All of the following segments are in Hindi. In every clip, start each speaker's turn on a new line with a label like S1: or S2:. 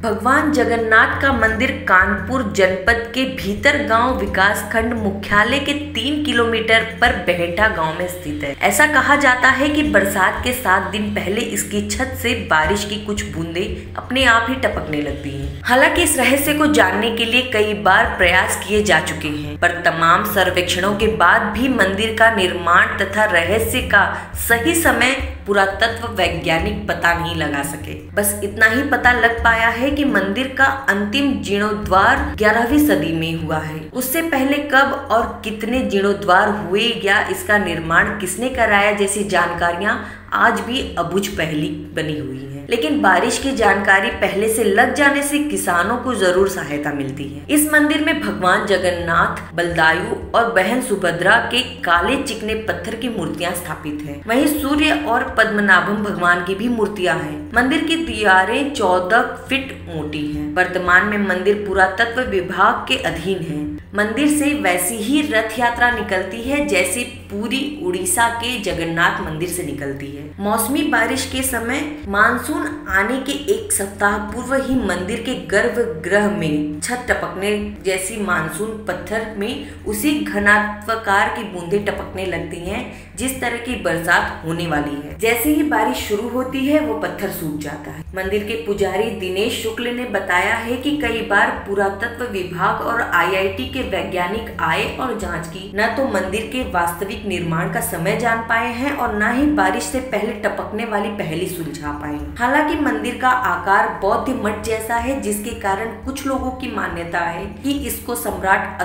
S1: भगवान जगन्नाथ का मंदिर कानपुर जनपद के भीतर गांव विकास खंड मुख्यालय के 3 किलोमीटर पर बेहटा गांव में स्थित है। ऐसा कहा जाता है कि बरसात के 7 दिन पहले इसकी छत से बारिश की कुछ बूंदें अपने आप ही टपकने लगती हैं। हालांकि इस रहस्य को जानने के लिए कई बार प्रयास किए जा चुके हैं, पर तमाम सर्वेक्षणों के बाद भी मंदिर का निर्माण तथा रहस्य का सही समय पुरातत्व वैज्ञानिक पता नहीं लगा सके। बस इतना ही पता लग पाया है कि मंदिर का अंतिम जीर्णोद्वार 11वीं सदी में हुआ है। उससे पहले कब और कितने जीर्णोद्वार हुए या इसका निर्माण किसने कराया जैसी जानकारियां आज भी अबुझ पहेली बनी हुई है। लेकिन बारिश की जानकारी पहले से लग जाने से किसानों को जरूर सहायता मिलती है। इस मंदिर में भगवान जगन्नाथ, बलदायु और बहन सुभद्रा के काले चिकने पत्थर की मूर्तियां स्थापित हैं। वहीं सूर्य और पद्मनाभम भगवान की भी मूर्तियां हैं। मंदिर की दीवारें 14 फीट मोटी हैं। वर्तमान में मंदिर पुरातत्व विभाग के अधीन है। मंदिर से वैसी ही रथ यात्रा निकलती है जैसे पूरी उड़ीसा के जगन्नाथ मंदिर से निकलती है। मौसमी बारिश के समय मानसून आने के 1 सप्ताह पूर्व ही मंदिर के गर्भगृह में छत टपकने जैसी मानसून पत्थर में उसी घनात्वकार की बूंदें टपकने लगती हैं जिस तरह की बरसात होने वाली है। जैसे ही बारिश शुरू होती है वो पत्थर सूख जाता है। मंदिर के पुजारी दिनेश शुक्ल ने बताया है कि कई बार पुरातत्व विभाग और IIT के वैज्ञानिक आए और जांच की। न तो मंदिर के वास्तविक निर्माण का समय जान पाए हैं और न ही बारिश से पहले टपकने वाली पहेली सुलझा पाए। हालांकि मंदिर का आकार बौद्ध मठ जैसा है, जिसके कारण कुछ लोगों की मान्यता है कि इसको सम्राट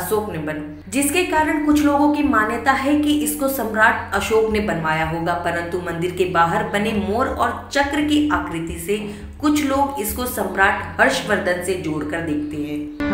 S1: अशोक ने बनवाया होगा, परंतु मंदिर के बाहर बने मोर और चक्र की आकृति से कुछ लोग इसको सम्राट हर्षवर्धन से जोड़कर देखते हैं।